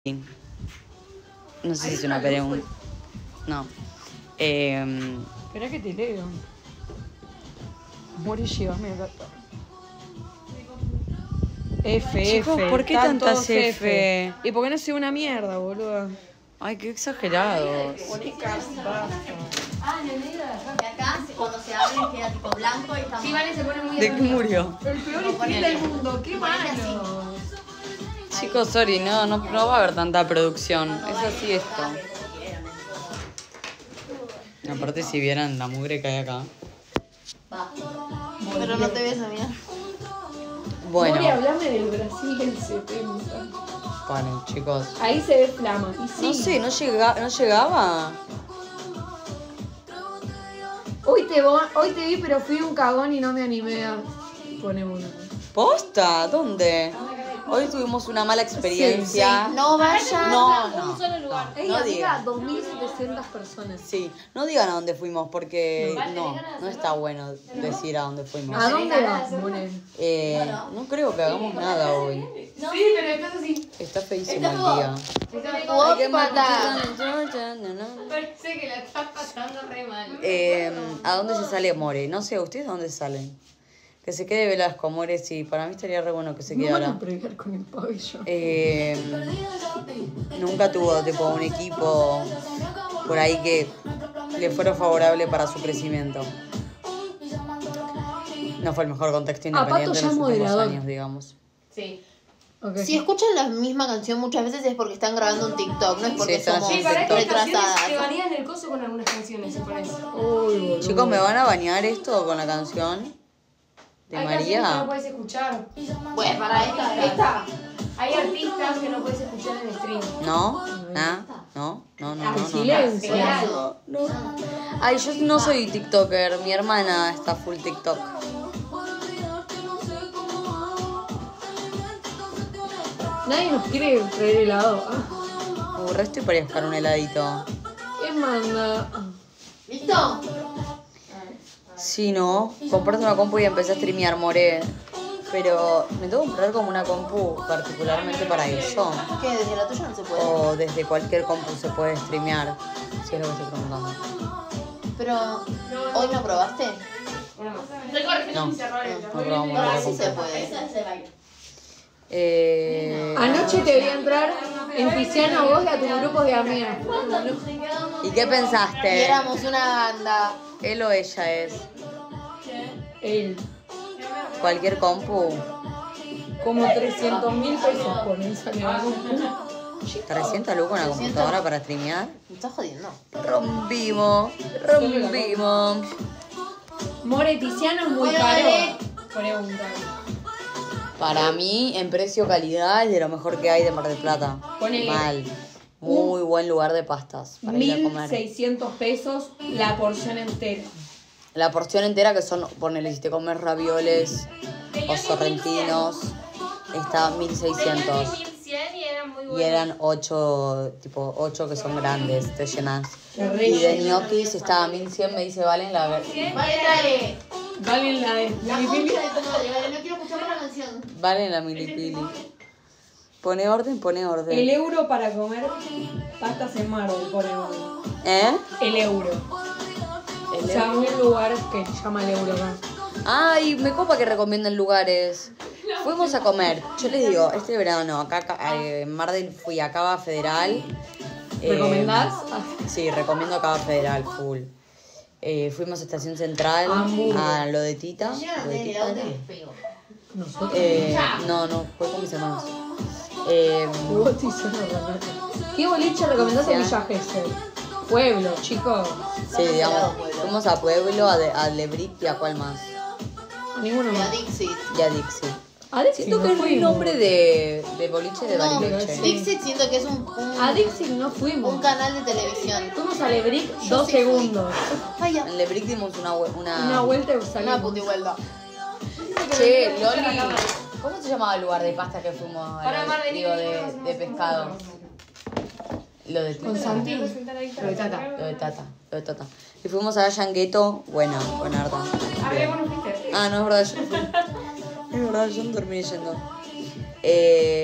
No sé si es una pregunta. No. Espera que te leo. Mori, llévame acá. F, Chicos, F. ¿por qué están tantas todos F? ¿Y por qué no sé una mierda, boludo? Ay, qué exagerados. Ah, en el medio de acá, cuando se abre, queda tipo blanco y está. Sí, vale, se pone muy ¿De qué murió? El peor stream del mundo, qué malo. Chicos, sorry, no va a haber tanta producción. Es así esto. Aparte, si vieran la mugre que hay acá. Va. Pero no te ves, amiga. Bueno, Mori, hablame del Brasil del 70. paren, chicos. Ahí se ve flama. Y sí. No sé, ¿no llegaba? Hoy te vi, pero fui un cagón y no me animé a poner uno. ¿Posta? ¿Dónde? Hoy tuvimos una mala experiencia. Sí. No vayas. No. Un solo lugar. Ey, No amiga, digas. 2.700 personas. Sí, no digan a dónde fuimos porque no está bueno decir a dónde fuimos. ¿A dónde vas, More? No creo que hagamos nada hoy. Sí, pero estás así. Está feísimo el día. Ópata. Parece que la estás pasando re mal. ¿A dónde se sale More? No sé, ¿ustedes a dónde salen? Que se quede Velasco, More, sí. Para mí estaría re bueno que se No van quedara. a pregar con el pabellón. Nunca tuvo tipo un equipo por ahí que le fuera favorable para su crecimiento. No fue el mejor contexto independiente Pato en ya los es últimos moderador. años, digamos. Sí. Okay. Si escuchan la misma canción muchas veces es porque están grabando un TikTok, no es porque están somos haciendo TikTok. retrasadas. Te varían el coso con algunas canciones, se parece. Uy, boludo. Chicos, ¿me van a bañar esto con la canción de Hay canciones que no María? puedes escuchar. Bueno, para esta. Hay artistas que no puedes escuchar en stream. No. Silencio. Ay, yo no soy TikToker, mi hermana está full TikTok. Nadie nos quiere traer helado. Estoy para ir a buscar un heladito. ¿Qué manda? ¿Listo? Sí, no, comprarte una compu y empecé a streamear, More. Pero me tengo que comprar como una compu particularmente para eso. ¿Qué? ¿Desde la tuya no se puede? O desde cualquier compu se puede streamear. Si es lo que estoy preguntando. Pero, ¿hoy no probaste? No probamos Ahora la sí compu. se puede. Anoche te vi entrar en Tiziano vos y a tus grupos de amigos. ¿Y qué Y pensaste? éramos una banda. ¿Él o ella es? Él. ¿Cualquier compu? Como 300.000 pesos por esa nevación. 300 lucas una computadora para streamear. ¿Me estás jodiendo? Rompimos. More, Tiziano es muy Bueno, caro. dale. Pregunta. Para mí, en precio-calidad, es de lo mejor que hay de Mar del Plata. Ponele. Mal. Muy buen lugar de pastas para ir a comer. 1.600 pesos la porción entera. La porción entera, que son, ponele, si te comes ravioles o sorrentinos, está 1.600. 1100 y eran muy Y buenos. eran 8 que son grandes, te llenas. Qué Y de rico. ñoquis estaba 1.100, me dice, Valen, la Vale, dale. Valen la de La Milipili. concha de tu madre, vale, no quiero escuchar más la canción. Valen la milipili. Pone orden. El euro para comer pastas en Mar del pone uno. ¿Eh? El euro. O sea, un lugar que se llama el euro acá. Ay, me copa que recomienden lugares. Fuimos a comer. Yo les digo, este verano, acá en Mar del fui a Cava Federal. ¿Recomendás? Sí, recomiendo Cava Federal, full. Fuimos a Estación Central, Hamburgo. a lo de Tita. Llegan ¿Lo de de Tita helado era? te pego. Nosotros. No, fue con mis hermanos. Vos Tiziano Ronaldo. ¿Qué boliche recomendás a Villa Gesell? Pueblo, chicos. Sí, digamos, helado, Pueblo. fuimos a Pueblo, a Lebric y a cuál más. Ninguno Y a más. Dixit. Y a Dixie. A Dixie Siento no que es el fuimos. nombre de boliche de No, Bariloche. sí. Dixit siento que es un A Dixie no fuimos. un canal de televisión. Fuimos a Lebric Yo 2 sí fui. segundos. Ay, ya. En Lebric dimos Una una... vuelta y Una salimos. puti vuelta. Che, Loli, ¿cómo se llamaba el lugar de pasta que fuimos? Para Mar del Digo, de pescado. Lo de Con Tita. Santi. Lo de Tata. Lo de Tata. Y fuimos a Yangueto, buena harta. Arre, vos no fuiste. Ah, no, es verdad, yo no fui. Es verdad, yo no terminé yendo.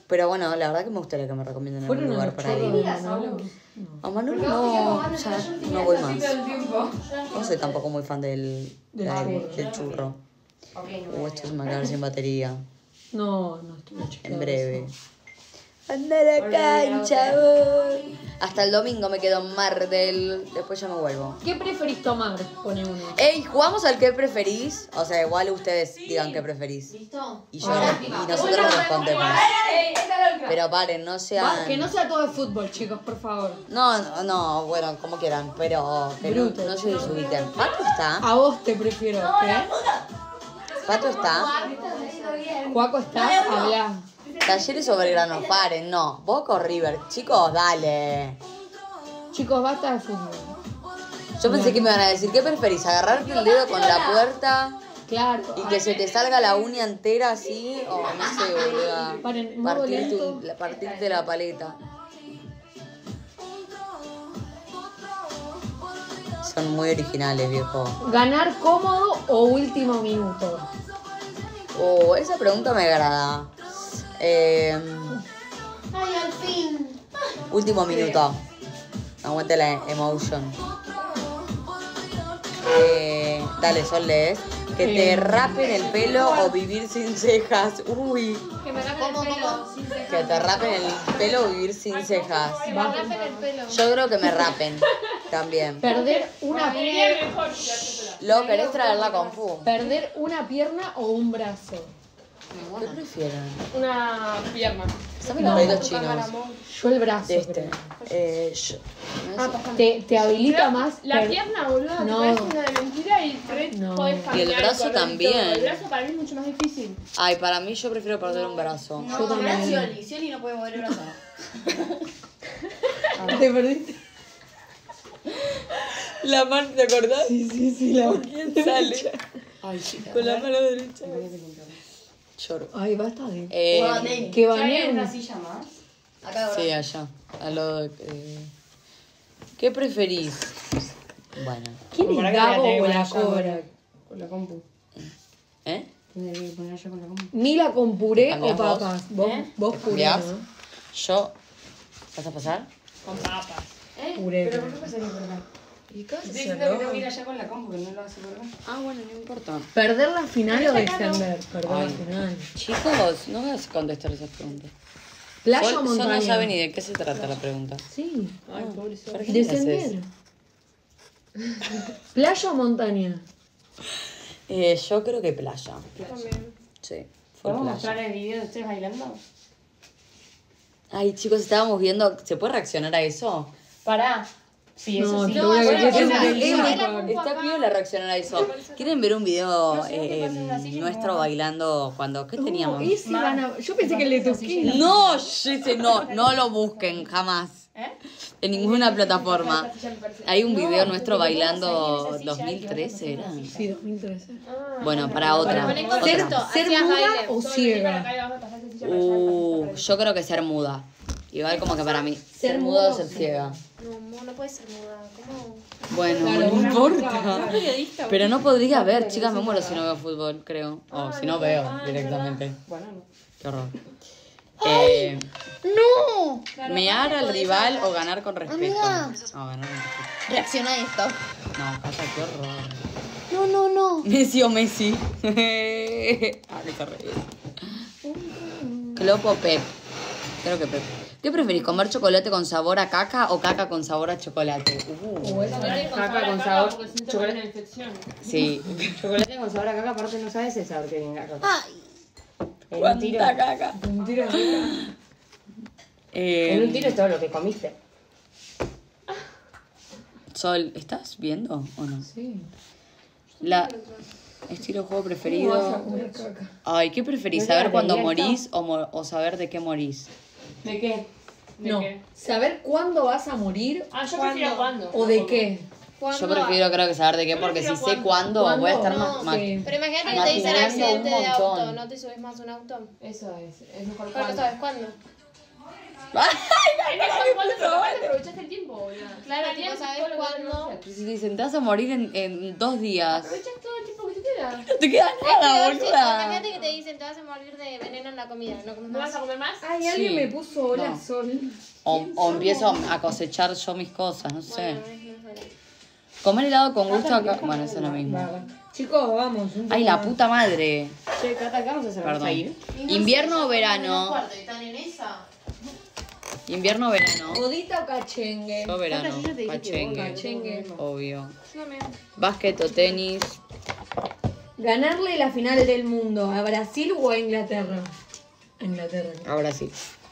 Pero bueno, la verdad que me gustaría que me recomienden algún Fueron a lugar los para chorros ir. de Manolo. A Manolo no, ya no voy más. No soy tampoco muy fan del churro. Esto se me va a quedar sin batería. No, estoy En breve. Anda a la cancha, voy. Hasta el domingo me quedo en Martel. Después ya me vuelvo. ¿Qué preferís tomar? Pone uno. Ey, ¿jugamos al que preferís? O sea, igual ustedes digan qué preferís. ¿Listo? Y nosotros nos respondemos. Pero paren, no sean... Que no sea todo de fútbol, chicos, por favor. No, bueno, como quieran, pero que no se desubiquen. ¿Pato está? A vos te prefiero. ¿Qué? ¿Pato está? Juaco, ¿estás? Habla. Talleres o Belgrano, paren, no. Boca o River, chicos, dale. Chicos, basta de fútbol. Yo pensé que me iban a decir, ¿qué preferís? ¿Agarrarte el dedo con la puerta Claro. y que se te salga la uña entera así? O no sé, boluda. Paren, modo lento. Partirte la paleta. Son muy originales, viejo. ¿Ganar cómodo o último minuto? Oh, esa pregunta me agrada. Ay, al fin. Último minuto. Aguante la emotion. Dale, Sol, lees. Que te rapen el pelo o vivir sin cejas. Uy. Que me rapen el pelo. Sin cejas. Que te rapen el pelo o vivir sin cejas. Que me rapen el pelo. Yo creo que me rapen. También. ¿Perder una pierna? Mejor. ¿Lo querés traer la compu? ¿Perder una pierna o un brazo? ¿Qué prefieren? Una pierna. Dame los pedidos chinos. Yo el brazo. De este. creo. Te habilita más. La pierna, boludo, No. te parece una de mentira y No. podés Y caminar. el brazo correr y también. todo. El brazo para mí es mucho más difícil. Ay, para mí yo prefiero perder un brazo. No, Yo también. era Scioli. Scioli no puede mover el brazo. ¿Te perdiste? La mano, ¿te acordás? Sí, la ¿Quién sale? Ay, chica. Con la mano derecha. Lloro. Ay, basta de. Que banen. silla más? Acá, sí, allá. Al lado de, ¿qué preferís? Bueno. ¿Quién es Gabo o la cobra? Con la compu. ¿Eh? Tendría que poner yo con la compu. ¿Mila con puré o ¿Cambiás vos? papas? Vos puré, ¿Cambiás? ¿no? Yo... ¿Vas a pasar? Con papas. Puré. ¿Pero por qué pasaría por acá? ¿Y qué vas a Estoy diciendo que tengo que ir allá con la compu, que no lo hace por acá. Ah, bueno, no importa. ¿Perder la final o descender? Perder la Ay. final. Chicos, no vas a contestar esas preguntas. ¿Playa o Sol montaña? no sabe ni de qué se trata la pregunta. Sí. Ay, pobre Sol. ¿Para qué le Descender. ¿Playa o montaña? Yo creo que playa. También. Sí, fue ¿Podemos playa. mostrar el video de ustedes bailando? Ay, chicos, estábamos viendo... ¿Se puede reaccionar a eso? Pará. Sí, eso No, sí. te voy a bueno, decir bueno, que sí, no. baila. Está piola reaccionar a eso. ¿Quieren ver un video No sé qué pasa en la silla, nuestro no. bailando cuando... ¿Qué teníamos? Ese van a- Yo pensé que le toqué. No, no lo busquen jamás. ¿Eh? En ninguna plataforma. Esta silla me parece- Hay un video No, nuestro porque vos bailando vas a ir en esa silla y vas a 2013 era. pasar en esa Sí, 2013. Bueno, para otra. Poné otra. contexto. ¿Ser Hacías muda baile. o Todo el ciega? para acá y vamos a pasar esa silla para allá, Yo creo que ser muda. Igual como que para mí. Ser muda muda o o ser ciega. No puede ser muda. ¿Cómo? Bueno, Claro, no una importa. Pero no podría ver, chicas, me muero si no veo fútbol, creo. O si no veo directamente. Bueno, no. Qué horror. ¡No! ¿Mear al rival o ganar con respeto? Amiga. No, ganar con respeto. Reacciona a esto. No, casa, qué horror. No. Messi o Messi. Ah, qué terrible. Klopp o Pep. Creo que Pep. ¿Qué preferís, comer chocolate con sabor a caca o caca con sabor a chocolate? Caca con sabor. Chocolate una infección. Sí. Chocolate con sabor a caca, aparte no sabes el sabor que tiene caca. Ay. En un tiro. caca? En un tiro es todo lo que comiste. Sol, ¿estás viendo o no? Sí. Estilo de juego ¿Cómo vas a preferido. comer caca? Ay, ¿qué preferís? ¿No ¿Saber te cuándo arreglaste? morís o saber de qué morís? ¿De qué? ¿De No. qué? ¿Saber cuándo vas a morir Ah, yo prefiero cuándo. o de qué? Yo prefiero creo que saber de qué, porque si sé cuándo ¿Cuándo? voy a estar No, más... sí. Pero imagínate que Maquinando te dicen accidente un de auto. montón. ¿No te subes más a un auto? Eso es mejor Pero no cuándo. sabes cuándo. Es mejor cuándo, pero aparte aprovechaste el tiempo, boludo. Claro, Estarías tipo, ¿sabes todo lo que cuándo? tenés que hacer. Si dicen, te vas a morir en 2 días. Aprovechas todo el tiempo que te queda. comida. No te queda nada, boluda. Imagínate que te dicen, te vas a morir de veneno en la comida. ¿No comes ¿No más? vas a comer más? Ay, alguien Sí. me puso hola No. sol. O empiezo a cosechar yo mis cosas, no sé. Bueno, es verdad. Comer helado con gusto acá. Bueno, eso es lo mismo. Chicos, vamos. un Ay, poco la más. puta madre. Che, Cata, ¿qué vamos a hacer? ¿Vamos a Perdón. ir? Invierno o verano. ¿Están en esa? Invierno o verano. ¿Odita o cachengue? Yo verano. Cata, yo ya te dije que vos, Cachengue. Obvio. Yo también. Básquet o tenis. Ganarle la final del mundo a Brasil o a Inglaterra. A Inglaterra. Ahora sí.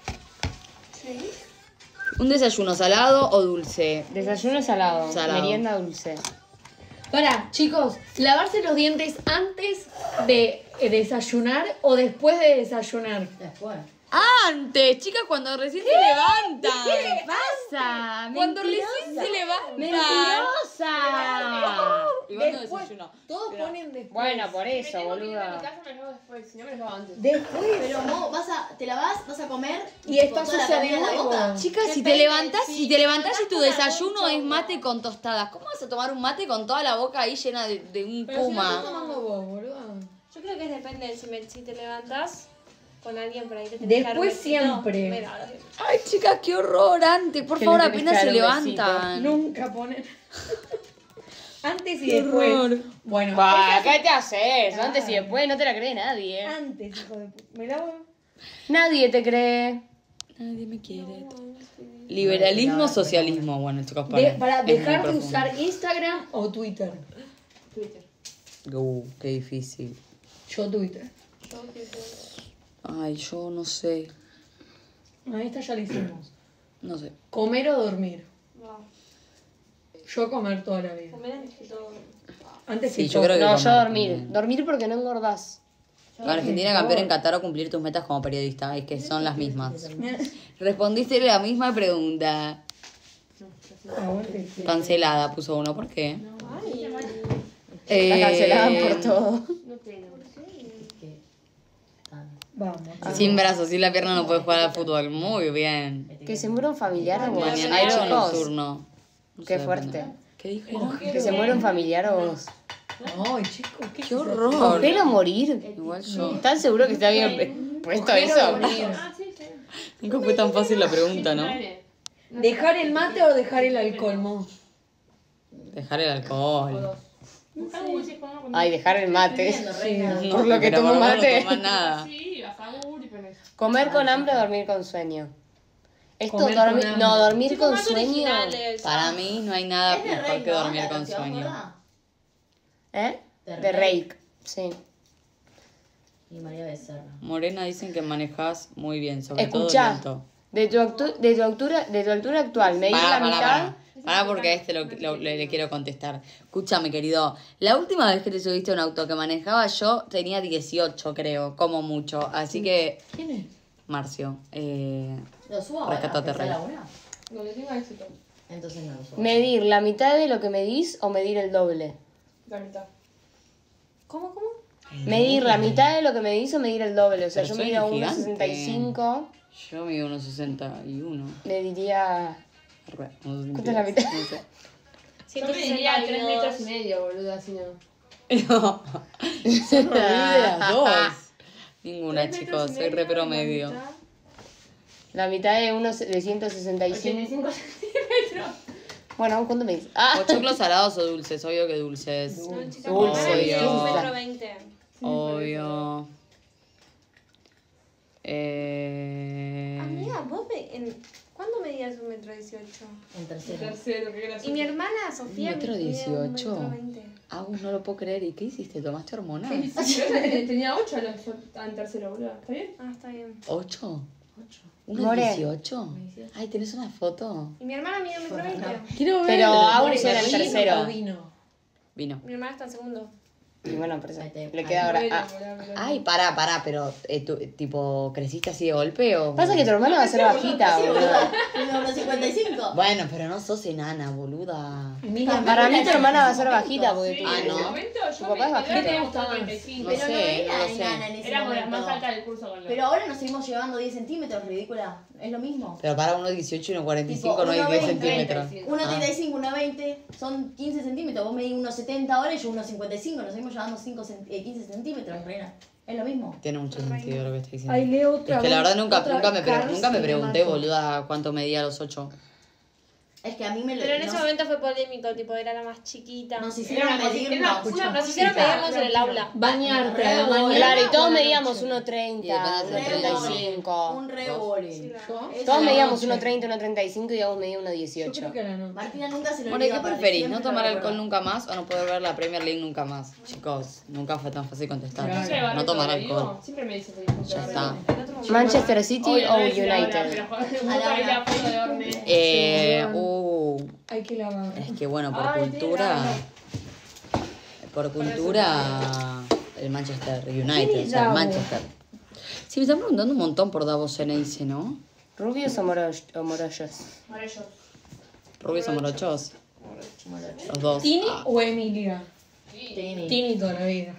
¿Un desayuno salado o dulce? Desayuno salado. Salado. Merienda dulce. Para, chicos, lavarse los dientes antes de desayunar o después de desayunar. Después. Antes, chicas, cuando recién se levantan. ¿Qué pasa? Cuando recién se levantan. ¡Mentirosa! Igual no Después, desayuno. todos ponen después. Bueno, por eso, Tengo que ir a mi boluda. casa, me lo hago después. Si no, me lo hago antes. Después. Pero vos te lavas, vas a comer. Y está con toda la comida en la sucediendo. boca. Chicas, si te levantás y tu desayuno es mate con tostadas, ¿cómo vas a tomar un mate con toda la boca ahí llena de un Pero si no estás puma? tomando vos, boludo. Yo creo que depende de si te levantas con alguien por ahí te tenés que dar Después besito. siempre. Me da, ahora sí. Ay, chicas, qué horror. Antes, por Que favor, le tenés apenas que se dar un besito. levantan. Nunca ponen. Antes y Qué después. horror. Bueno, Bah, ¿qué te haces? Antes y después no te la cree nadie. antes, hijo de puta. ¿Me lavo? Nadie te cree. Nadie me quiere. Liberalismo, socialismo. Bueno, chicos, Para es muy dejar de profundo. usar Instagram o Twitter. Qué difícil. Yo Twitter. Ay, yo no sé. A esta ya la hicimos. No sé. ¿Comer o dormir? Wow. Yo comer toda la vida. Comer antes que todo. Antes Sí, que yo todo. creo que No, yo comer dormir. también. Dormir porque no engordás. Argentina campeón en Qatar o cumplir tus metas como periodista. Es que son las mismas. Respondiste la misma pregunta. Aguante, sí. Cancelada puso uno. ¿Por qué? La cancelaban por todo. Vamos. Sin brazos, sin la pierna no puede jugar al fútbol. Muy bien. Que se muera un familiar o vos. Ay, Mañanero o chicos. nocturno. No Qué sé, fuerte. depende. ¿Qué dijo? Que se muera un familiar o vos. Ay, chicos, Qué horror. ¿Coger o morir? Igual yo. ¿Están seguros que está bien puesto eso? Nunca fue tan fácil la pregunta, ¿no? ¿Dejar el mate o dejar el alcohol, Mo? Dejar el alcohol. Ay, dejar el mate. No, Por lo que pero tomo por lo menos mate. No tomas nada. Comer con hambre o dormir con sueño. Esto Comer con dormir. hambre. No, dormir Chicos, con más sueño. originales. Para mí no hay nada mejor que dormir con sueño. ¿Eh? De Rake. Sí. Y María Becerra. Morena dicen que manejas muy bien, sobre todo Escuchá. lento. De tu altura actual, medir la mitad. Pará porque a este le quiero contestar. Escúchame, querido. La última vez que te subiste a un auto que manejaba yo tenía 18, creo, como mucho. Así que, ¿Quién es? Marcio, ¿Lo subo ahora? Rescatate, ¿Está Rey. la una? Donde tenga éxito. Entonces no lo subo. Medir la mitad de lo que medís o medir el doble. La mitad. ¿Cómo? Medir la mitad de lo que medís o medir el doble. O sea, Pero yo soy mido gigante. 1,65. yo mido unos 61. Mediría. ¿Cuánto es la mitad? No sé. Yo me diría 3 metros y medio, boludo, así no. No. Son horribles las dos. Ninguna, chicos. Soy re promedio. La mitad de unos de 165. 85 centímetros. Bueno, ¿cuánto medís? Ah, ¿O choclos salados o dulces? Obvio que dulces. No, chica, Dulce, mi hermana mide obvio. 1,20 m. Obvio. Amiga, vos ¿cuándo medías 1,18 m? En tercero. Tercero, qué gracioso. Y mi hermana Sofía ¿1,18 mide m? 1,20 m. Agus, no lo puedo creer. ¿Y qué hiciste? ¿Tomaste hormonas? Tenía 8 en tercero, boludo. ¿Está bien? Ah, está bien. ¿8? More. ¿1,18? Ay, ¿tenés una foto? Y mi hermana mide 1,20 m. Quiero ver. pero aún More, era en ¿vino tercero. o vino? Vino. Mi hermana está en segundo. Y bueno, pero Ahí te- le queda ahora. Ah. Ay, pará, pero ¿tú, tipo, creciste así de golpe o...? Pasa que tu hermana va a ser bajita, boludo. mido 1,55. Bueno, pero no sos enana, boluda. Para mí tu hermana va a ser bajita porque tu, Ah, ¿no? tu papá es bajita. me gusta más. No Pero sé, no era no lo sé. enana en ese Éramos las más momento. altas del curso con los. Pero ahora nos seguimos llevando 10 centímetros, ridícula. Es lo mismo. Pero para 1,18 y 1,45 Tipo, no hay 10 1,20, centímetros. 1,35, 1,20 son 15 centímetros. Vos medís 1,70 ahora y yo 1,55. Nos seguimos llevando 15 centímetros, reina. Es lo mismo. Tiene mucho sentido lo que está diciendo. Ahí leo otra Es que la vez, verdad nunca otra me pregunté, Cars boluda, cuánto medía a los 8. Es que a mí me lo... Pero en ese momento fue polémico, tipo, era la más chiquita. Nos hicieron medirnos. Nos hicieron medirnos en el aula. Bañarte, Re bañarte. Claro, y todos por la medíamos noche. 1,30, Y depende de 1,35. Un re bullying. Todos medíamos noche. 1,30, 1,35 y Diego medía Yo creo 1,18. que la noche. Martina nunca se lo Bueno, ¿y qué olvida, aparte, preferís? siempre ¿No lo tomar recuerda. alcohol nunca más o no poder ver la Premier League nunca más? Chicos, nunca fue tan fácil contestar. Claro. No tomar alcohol. Siempre me dice feliz. Ya está. Manchester City o United. Hay que lavar. Es que bueno, por cultura, el Manchester United, o sea, el Davos? Manchester. Sí, me están preguntando un montón por Davos Ceneice, ¿no? ¿Rubios o morollos? Rubios o morochos. Los dos. ¿Tini Ah. o Emilia? Tini. Tini toda la vida.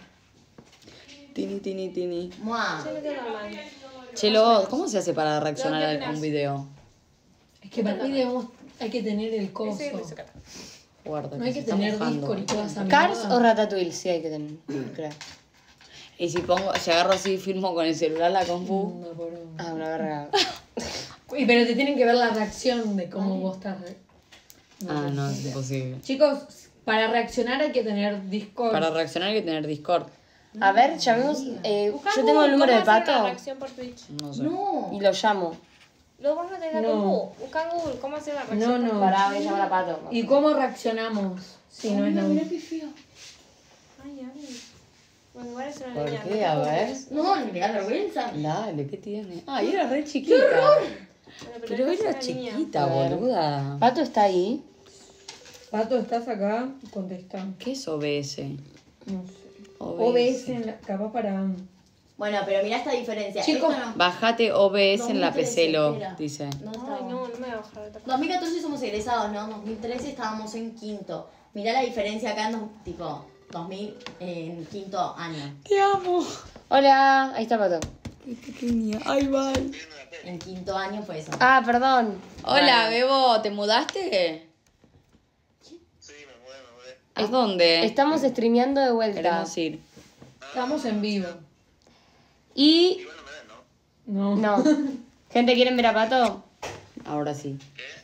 Tini. Mua. Chelo, ¿cómo se hace para reaccionar a un video? Es que para mí debemos, hay que tener el coso. Guarda, No hay que se está tener mojando. Discord y toda esa ¿Cars mierda. o Ratatouille? Sí hay que tener, creo. Y si agarro así, filmo con el celular la compu. No, por uno. Ah, una verga. Y pero te tienen que ver la reacción de cómo vos estás. Ah, no, es imposible. Chicos, para reaccionar hay que tener Discord. Para reaccionar hay que tener Discord. A ver, llamemos. Yo tengo el número de ¿Cómo hacer Pato una reacción por Twitch? No sé. No. y lo llamo. Luego vos no tenés la No. compu. Buscá en Google cómo hacer una reacción. No. Pará, voy a llamar a Pato. ¿Y cómo reaccionamos? Si no es nada. Ay. Bueno, igual es una ¿Por niña. qué? A ver. No, ni me da vergüenza. Dale, ¿qué tiene? Ay, era re chiquita. Pero era chiquita, boluda. Pato está ahí. Pato, ¿estás acá? Contesta. ¿Qué es OBS? No sé. OBS, capaz para... Bueno, pero mirá esta diferencia. Chicos, Esto no. Bajate OBS en la 2013, PC, espera. dice. No Ay, estaba. no me voy a bajar de 2014 somos egresados, ¿no? 2013 estábamos en quinto. Mirá la diferencia acá en tipo 2000 en quinto año. Te amo. Hola, ahí está Pato. Qué pequeña. Ay, bye. En quinto año fue eso. Ah, perdón. Hola, Bebo, ¿te mudaste? Sí, me mudé. ¿A dónde? Estamos streameando de vuelta. Queremos ir. estamos en vivo. Y. Igual no me den, ¿no? No. No. ¿Gente quieren ver a Pato? Ahora sí.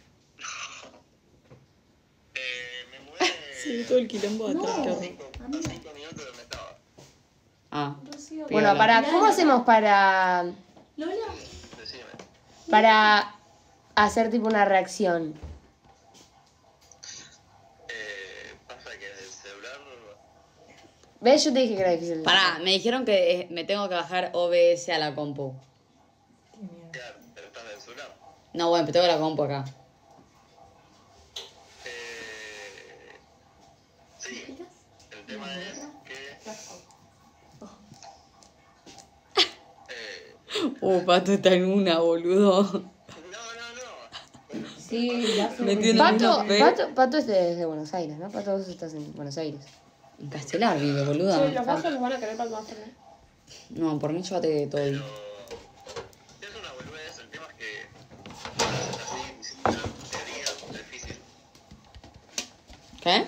Me mudé Sí, todo el quilombo de atrás. qué horror. a 5 minutos de donde estaba. Ah. Bueno, ¿cómo hacemos para Lola. Decime. hacer tipo una reacción? Pasa que el celular... ¿Ves? Yo te dije que era difícil. Pará, me dijeron que me tengo que bajar OBS a la compu. Claro, pero estás del celular. No, bueno, pero tengo la compu acá. Sí. El tema es que... Pato está en una, boludo. No. Sí, ya se Me me tiene- Pato es desde Buenos Aires, ¿no? Pato, vos estás en Buenos Aires. En Castelar vive, boluda. Sí, los bajos los van a querer para el máster, ¿no? No, por mí llévate todo. Es una boludez, el tema es que... Así, diciendo la teoría, es difícil. ¿Qué?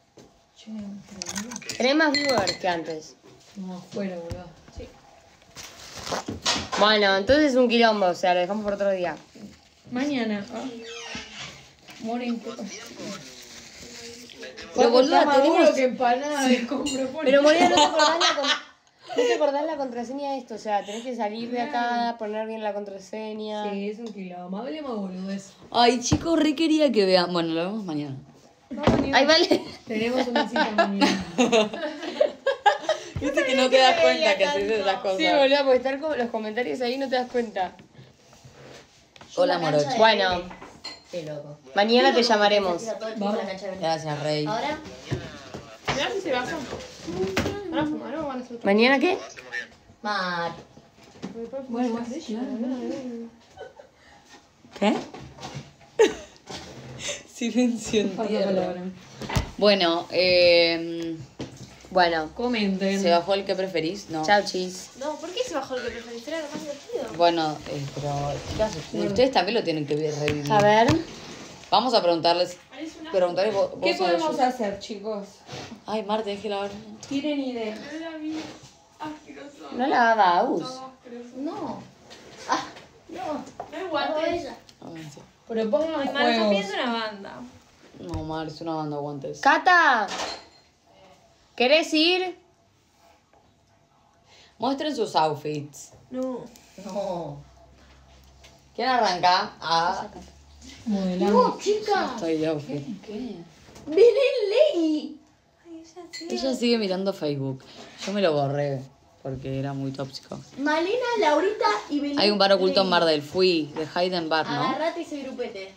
Tenés más viewers que antes. No, afuera, boludo. Bueno, entonces es un quilombo, o sea, lo dejamos por otro día. Mañana. Moren. Pero boluda, tenemos... que empanada de compro. Pero Moria, ¿no te acordás la contraseña de esto? O sea, tenés que salir de acá, poner bien la contraseña. Sí, es un quilombo. Hablemos boludez. Ay, chicos, re quería que vean. Bueno, lo vemos mañana. Ay, vale. Tenemos una cita mañana. Viste que no te das cuenta que haces esas cosas. Sí, boludo, porque estar con los comentarios ahí no te das cuenta. Hola, morocho. Bueno, Qué loco. mañana te llamaremos. Vamos. Gracias, Rey. Ahora, Mirá si se bajan. ¿Van a fumar o van a hacer otra? ¿Mañana qué? Mar. Bueno, ¿Qué? Silencio en Falta tierra. palabra. Bueno, Bueno, Comenten. ¿se bajó el que preferís? No. chau chis. No, ¿por qué se bajó el que preferís? Era lo más divertido. Bueno, pero chicas, ustedes también lo tienen que revivir. A ver. Vamos a preguntarles vos. ¿Qué vos podemos a hacer, chicos? Ay, Marte, déjela ver. ¿Tienen idea? No la daba Aus. No. Ah, no. No, ella. Avance. Propongan Marco juegos. piensa una banda. No, Mar, es una banda guantes. Cata, ¿querés ir? Muestren sus outfits. No. No. ¿Quién arranca? No, chica. Estoy de outfit. Belén Ley. Ella sigue mirando Facebook. Yo me lo borré porque era muy tóxico. Malena, Laurita y Belén. Hay un bar oculto en Ley. Mardel. Fui de Hayden Bar, ¿no? Agarrate ese grupete.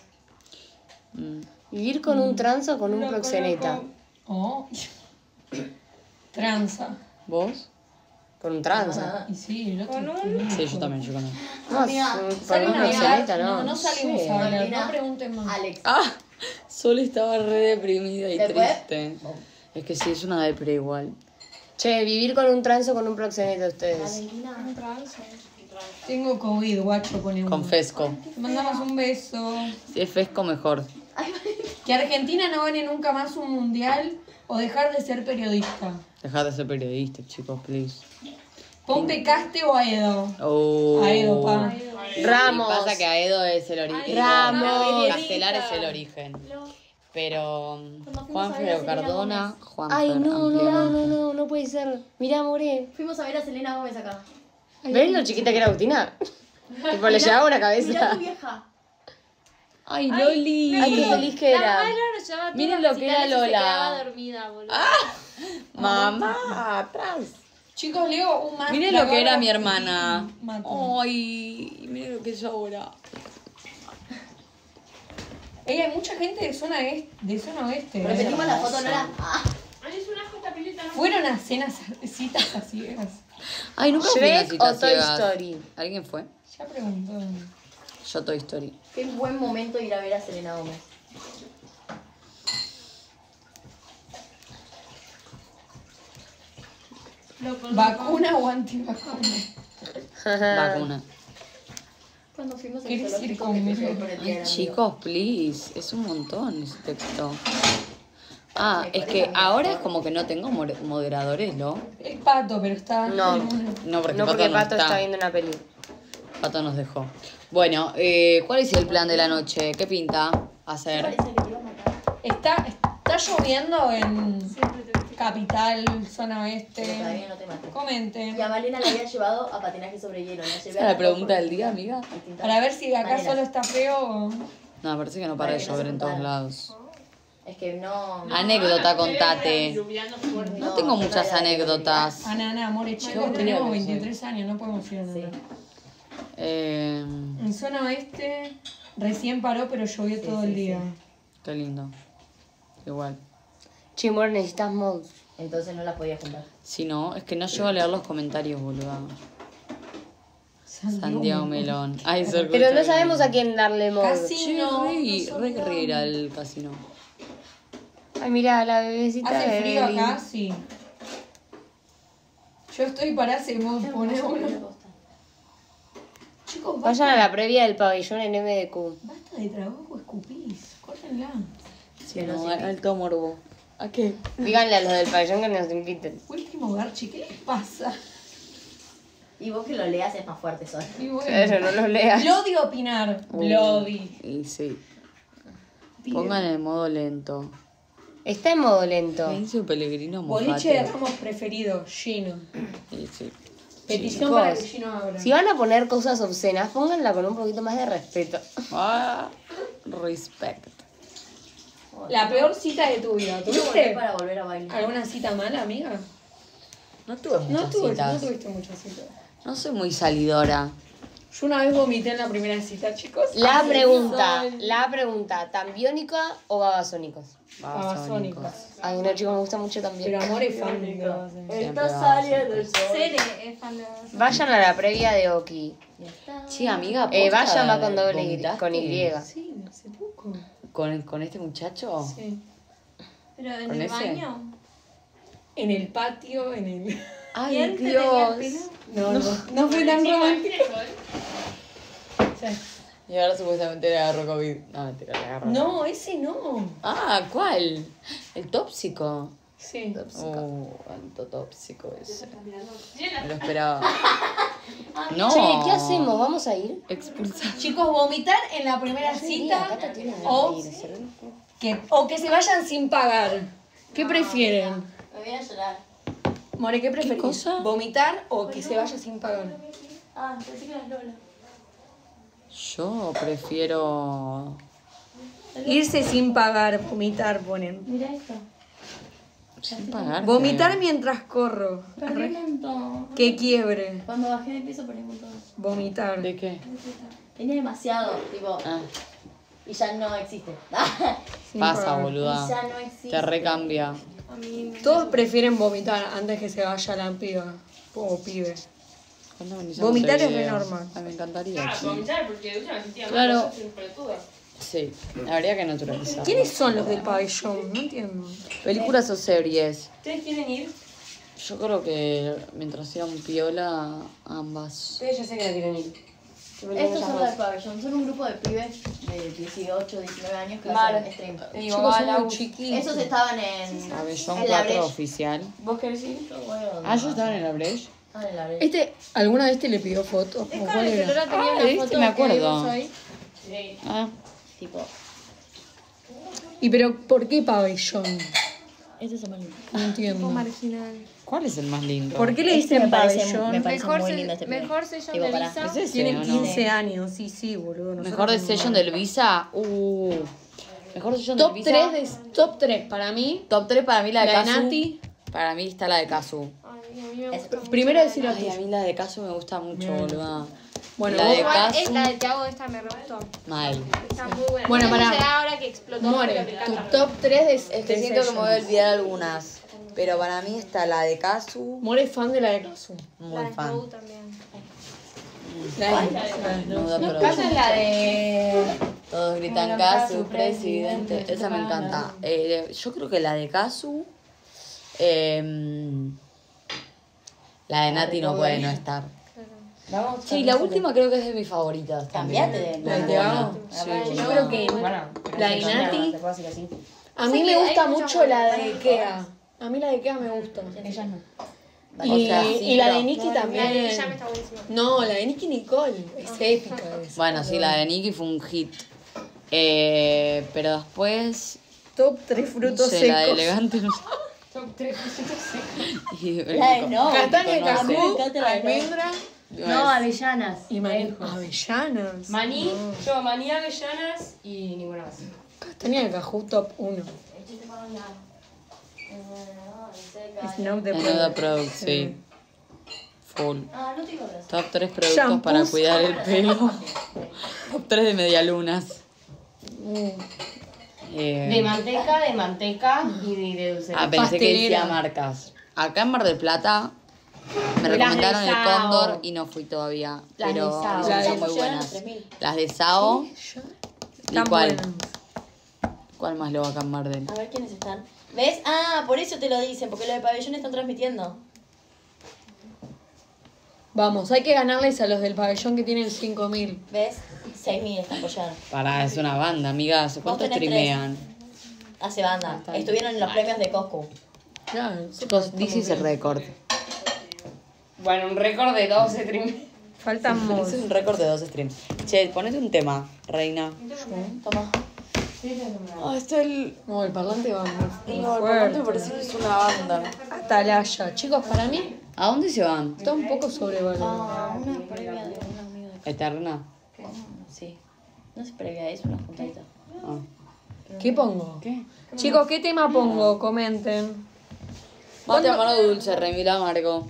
Vivir con un trans o con un proxeneta. Oh. Tranza. ¿Vos? Con un trans. Y sí, el otro. Con un... Sí, yo también. No, Amiga, con ¿Salen un a hablar? proxeneta, No, no. no salimos Sí. a hablar. Malena. No pregunten más. Alex. Ah, Sol estaba re deprimida y ¿Después? triste. Es que sí, es una depre igual. Che, vivir con un trans o con un proxeneta ustedes. Valentina. Tengo COVID, guacho, ponemos. Con Fesco. Te mandamos un beso. Si es Fesco, mejor. Que Argentina no gane nunca más un mundial o dejar de ser periodista. Dejar de ser periodista, chicos, please. Pompe Caste o Aedo. Oh. Aedo, pa. Ramos. Y pasa que Aedo es el origen. Ramos. Castelar es el origen. Pero Juan a ver a Feo Selena Cardona, Juan Ay, Fer, no, ampliamente. no puede ser. Mirá, more. Fuimos a ver a Selena Gómez acá. ¿Ves lo chiquita que era Agustina? Tipo, le llevaba una Mirá cabeza. tu vieja. Ay, Loli. Ay, qué feliz que La era. mamá de Lola nos llevaba a Miren todos lo que era recitales y Lola. Se quedaba dormida, boludo. Mamá, atrás. Chicos, Leo, un más. Miren lo que era mi hermana. Mate. Ay, miren lo que es ahora. Hay mucha gente de zona oeste. Repetimos la foto, Lola. Ah. Fueron a citas a ciegas. Ay, nunca fui a una ¿Shrek cita o Toy ciegas. Story? ¿Alguien fue? Ya preguntó. Yo Toy Story. Qué buen momento ir a ver a Selena Gómez. ¿Vacuna o antivacuna? Vacuna. Cuando fuimos al ¿Querés ir zoológico conmigo? que te llevé por el día Ay, del chicos, please. Es un montón ese texto. Ah, es que ahora es como que no tengo moderadores, ¿no? Es Pato, pero está. No. en una- No, porque No, porque Pato no Pato está viendo una peli. Pato nos dejó. Bueno, ¿cuál es el plan de la noche? ¿Qué pinta hacer? Parece que te iba a matar. Está lloviendo en Capital, zona Pero oeste. todavía no te maté. Comenten. Y a Malena la había llevado a patinaje sobre hielo. La llevé ¿Esa es la pregunta del día, amiga? Para ver si acá Maneras. solo está feo o. No, parece que no para de Para que no llover se en todos juntaran. lados. Es que no. Anécdota, contate. No tengo muchas anécdotas. Ana, amor, chicos, Yo creo tenemos que sí. 23 años, no podemos ir a Sí. nada. Eh, En zona oeste recién paró, pero llovió todo el día. qué lindo. Igual. Chimor, necesitas mods. Entonces no las podía juntar. Si no, es que no llego a leer los comentarios, boluda. Santiago Melón. Ay, se Pero no sabemos a quién darle mod. Casino. Re querría ir al casino. Ay, mira, la bebecita Hace de frío Evelyn. acá, sí. Yo estoy para ese mod, poner uno. Chicos, Vayan a la previa del pabellón en MDQ. basta de trabajo, escupís. Córtenla. Sí, no, alto morbo. ¿A qué? Díganle a los del pabellón que nos inviten. Último Garchi, ¿qué les pasa? Y vos que lo leas es más fuerte, Sol. Y bueno. Eso, no los leas. Bloody opinar. Bloody. Y sí. Pongan el modo lento. Está en modo lento. ¿Qué dice Pellegrino Boliche de Mojate? Ramos preferido, Gino. Y sí. Petición Chicos, para que Gino abra. Si van a poner cosas obscenas, pónganla con un poquito más de respeto. Ah, respect. La peor cita de tu vida. Quiero volver ¿Tuviste para volver a bailar. alguna cita mala, amiga? No tuve muchas No citas. tuviste muchas citas. No soy muy salidora. Yo una vez vomité en la primera cita, chicos. La pregunta, ¿tan biónica o babasónicos? Babasónicos. Ay, no, chicos, me gusta mucho también. Pero amor es fan de Babasónicos. Está saliendo el sol. Cere es fan de vos. Vayan a la previa de Oki. Sí, amiga, Vayan, va posta, con doble Y, ¿vomitaste? con Y. Sí, hace poco. ¿Con este muchacho? Sí. ¿Pero en ¿Con el ese? baño? En el patio, en el... Ay, ¿Quién te tenía el Dios. pelo? No fue tan romántico. Y ahora supuestamente le agarró COVID. No, mentira, le agarró. No, ese no. Ah, ¿cuál? El tóxico. Sí. Cuánto tóxico ese. Me lo esperaba. No. Che, ¿qué hacemos? ¿Vamos a ir? Expulsar. Chicos, vomitar en la primera cita Cata tiene ganas o de ir, se re- que se vayan sin pagar. ¿Qué prefieren? Me voy a llorar. More, ¿qué preferís? cosa? ¿Vomitar o que se vaya sin pagar? Ah, pensé que eras Lola. Yo prefiero. Irse sin pagar, vomitar, ponen. Mira esto. Sin pagar. Vomitar mientras corro. Perdí un montón. Que quiebre. Cuando bajé de peso perdí un montón. Vomitar. ¿De qué? Tenía demasiado, tipo, Ah, y ya no existe. Sin pasa, y pagar. ya boluda. no existe. Te recambia. A mí no. Todos prefieren vomitar antes que se vaya la piba o pibe. ¿Cuándo venís a Vomitar es re Montevideo? normal. Ay, me encantaría. sí. Vomitar porque de última sentía Claro. mal, yo soy un pelotudo. Sí, habría que naturalizar. ¿Quiénes son los del pabellón? No entiendo. ¿Películas o series? ¿Ustedes quieren ir? Yo creo que mientras sea un piola, ambas. Ustedes ya sé que no quieren ir. Estos son los del pabellón, son un grupo de pibes de 18, 19 años que Mar. hacen stream. Chicos, son muy chiquitos. Esos estaban en Pabellón en la 4 Breche. oficial. ¿Vos querés ir? Ah, ¿yo estaban en la Breche? Ah, en la Breche. Este, ¿alguna vez te le pidió fotos? Es ¿O con cuál el que era? Lola tenía Ah, una ¿viste? foto Me que acuerdo. puso ahí. Sí. Ah, Tipo, ¿Y pero por qué pabellón? este es el más lindo. No entiendo. Marginal. ¿cuál es el más lindo? ¿Por qué le Este dicen me parece pabellón? Mejor, muy lindo este pibe. mejor sellón Tipo, de pará. Lisa. ¿Es ese Tienen o no? 15 años, sí, boludo. Mejor de Session del Visa. Mejor Session del Top Visa. 3 para mí. Top 3 para mí la de La de Kazu. Nati. Para mí está la de Kazu. Ay, a mí me gusta mucho Primero la de decir a Nati. Ay, a mí la de Kazu me gusta mucho, boluda. Bueno, la vos- de Igual, Kazu, la de Tiago esta me re gustó. mal. Está muy buena. Bueno, No sé si pará. será ahora que explotó, More, pero me tu encanta. top 3 de Es que de siento que me voy a Session. olvidar algunas. Pero para mí está la de Kazu. More es fan de la de Kazu. La Muy de fan. Snow también. Nuda Esa Production. es la de... Todos gritan Kazu, presidente. Esa me encanta. Yo creo que la de Kazu. La de Nati no puede no estar. Vamos. Sí, la última creo que es de mis favoritas. también. Cambiate de La de muy Tiago. buena. Sí, Yo creo que Bueno, la de Nati. Te puedo decir así. A mí Sí, me hay gusta muchas mucho la buenas. de Ikea. A mí la de Ikea me gusta. Ellas no. Y, O sea, sí, y la pero- de Nicki La de también. ella me está buenísima. No, la de Nicki Nicole. Es épica esa. Bueno, sí, la de Nicki fue un hit. Pero después. Top 3 No frutos sé, la de secos. elegante no sé. Son 3 Y La de no. Castaña, no sé. Me cajú, encanta la de no. almendra No, avellanas. y maní. Avellanas. Maní, yo maní, avellanas y ninguna más. Castaña de cajú top 1. Snow de Nuda Product, sí. Full. Ah, no te digo gracias. Top 3 productos Shampoos. para cuidar el pelo. Top 3 de medialunas. De manteca y de dulce. Ah, pensé que decía Pastelera. marcas. Acá en Mar del Plata me Las recomendaron de el Sao. Cóndor y no fui todavía. Las de Pero Sao. dicen que Las son de- muy buenas. 3000. Las de Sao. Están ¿Y cuál? buenas. ¿Cuál más lo va acá en Mar del? A ver quiénes están. ¿Ves? Ah, por eso te lo dicen, porque lo de pabellón están transmitiendo. Vamos, hay que ganarles a los del pabellón que tienen 5000. ¿Ves? 6000 están apoyando. Pará, es una banda, amiga. ¿Hace cuánto tenés streamean? Hace banda. Estuvieron en los premios de Coscu. Claro, Chicos, this is el récord. Bueno, un récord de 12 streams. faltan Es mods. un récord de 2 streams. Che, ponete un tema, reina. Toma. Ah, está el... No, el parlante va muy No, el fuerte. me parece que es una banda. Atalaya. Chicos, para mí ¿A dónde se van? está un poco sobrevalorado. Ah, una previa de un amigo de Eterna. Sí. No es previa, es una juntadita. Ah. ¿Qué pongo? ¿Qué? Chicos, ¿qué tema pongo? Comenten. Mate amargo dulce, remila amargo.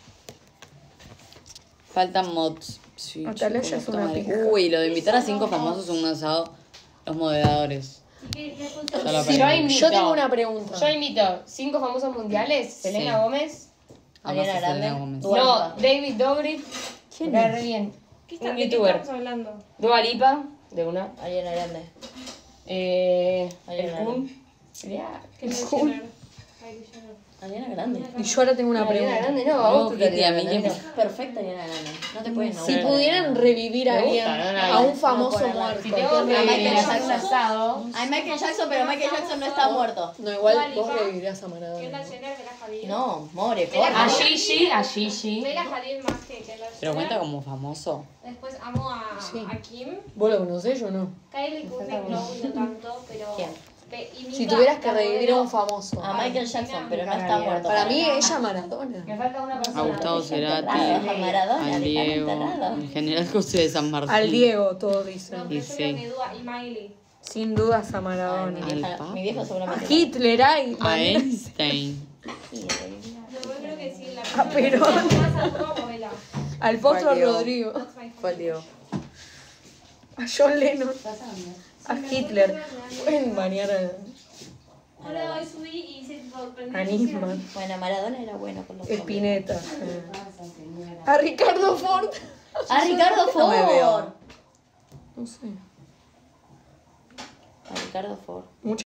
Faltan mods. Sí, Atalaya chicos, es una puta madre. pija. Uy, lo de invitar a 5 famosos a un asado, los moderadores. Ya lo aprendí. Yo invito. Yo tengo una pregunta. Yo invito 5 famosos mundiales. Selena Sí. Gómez. Amas a Ariana Selena Grande. Gómez. Dua No, Lipa. David Dobrik. ¿Quién Re bien. ¿De Un qué youtuber. estamos hablando? Dua Lipa, de una. Ariana Grande. El Ariana Kun. Sería. Kylie Jenner. Kylie Jenner. Ariana Grande. Y yo ahora tengo una Ariana pregunta. Grande, no, a vos te Kitty, daría a mí Ariana que- Grande. Perfecta Ariana Grande. No te puedes Si nombrar. pudieran revivir a Me alguien, gusta, no, a un no famoso puedo muerto. Si tengo que Michael ir a hacer un Jackson. asado. Hay Michael Jackson, pero Michael Jackson no está muerto. No, igual Dua vos Lipa. revivirás a Maradona. Kendall Jenner, Bella Hadid. No, more, Bella A corre. Gigi, a Gigi. Bella Hadid más que Kendall Pero cuenta Jenner. como famoso. Después amo a Kim. ¿Vos lo conocés o no? Kylie Courtney no tanto, pero... ¿Quién? Y Si Mika, tuvieras que la revivir a un modelo. famoso. A Michael Jackson, pero no está muerto. Para mí ella Maradona. Me falta una persona. A Gustavo Cerati, A Maradona, al Diego, enterrado. en general José de San Martín. Al Diego, todos dicen. No, Y pero yo sí. creo que Dua y Miley. Sin dudas a Ay, Maradona. mi viejo A seguramente. Hitler, ay. A Einstein. Yo creo que sí, la A Perón. más a Dua o Bella. Al Potro ¿Cuál Diego? Rodrigo. That's my ¿Cuál Diego? A John Lennon. A Hitler. Pueden banear Hola, hoy subí y hice tipo a Nisman. Bueno, Maradona era bueno con los hombres. Spinetta. A Ricardo Ford. A Ricardo No me veo. Ford. No sé. A Ricardo Ford. Mucha